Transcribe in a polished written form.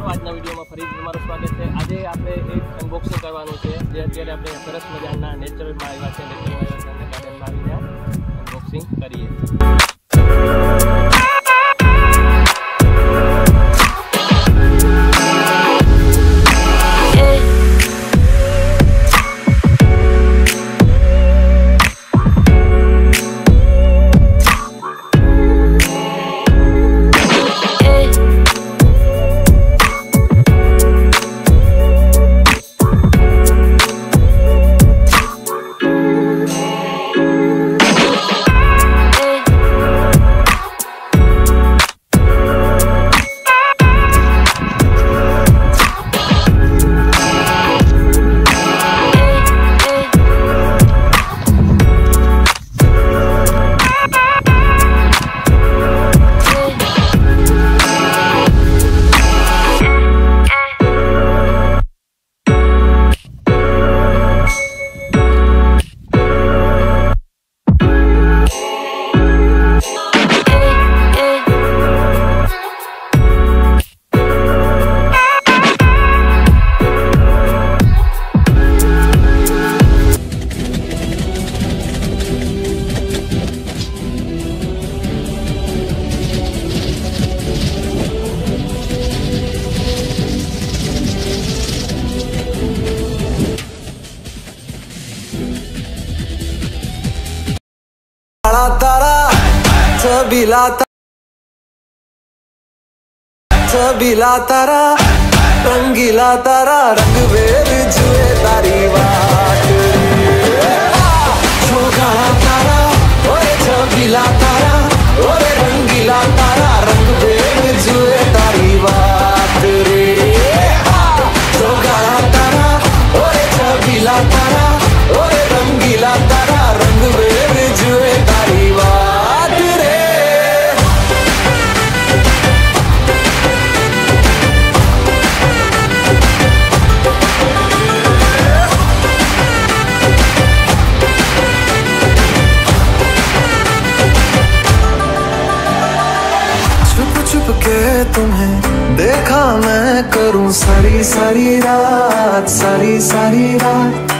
આજના વિડીયોમાં ફરી તમારું સ્વાગત છે। આજે આપણે એક અનબોક્સિંગ કરવાનું છે જે અત્યારે આપણે સરસ મજાના નેચરલમાં આવ્યા છે અને ગાર્ડનમાં આવીને અનબોક્સિંગ કરીએ। छबीला तारा रंगीला तारा रंग वेर जुए तारी वाट छोगाड़ा तारा ओरे छबीला तारा ओरे रंगीला तारा रंग वेर जुए तारी वाट रे छोगाड़ा तारा ओरे छबीला तारा ओरे रंगीला तारा रंग वेर जुए तारी वाट रे। छुप के तुम्हें देखा मैं करूं सारी सारी रात सारी सारी रात